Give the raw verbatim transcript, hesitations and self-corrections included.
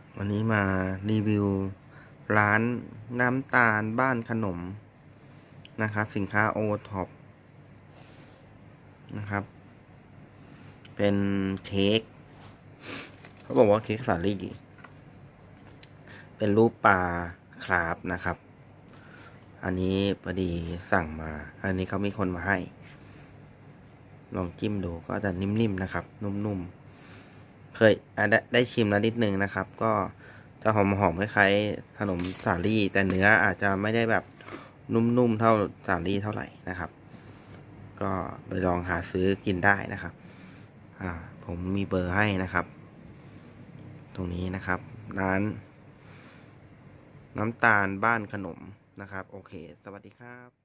วันนี้มารีวิวร้านน้ำตาลบ้านขนมนะครับสินค้าโอท็อปนะครับเป็นเค้กเขาบอกว่าเค้กสาลี่เป็นรูปปลาคราฟนะครับอันนี้พอดีสั่งมาอันนี้เขามีคนมาให้ลองจิ้มดูก็จะนิ่มๆนะครับนุ่มๆเคยได้ได้ชิมแล้วนิดนึงนะครับก็จะหอมๆคล้ายๆขนมสาลี่แต่เนื้ออาจจะไม่ได้แบบนุ่มๆเท่าสาลี่เท่าไหร่นะครับก็ไปลองหาซื้อกินได้นะครับอ่าผมมีเบอร์ให้นะครับตรงนี้นะครับร้านน้ำตาลบ้านขนมนะครับโอเคสวัสดีครับ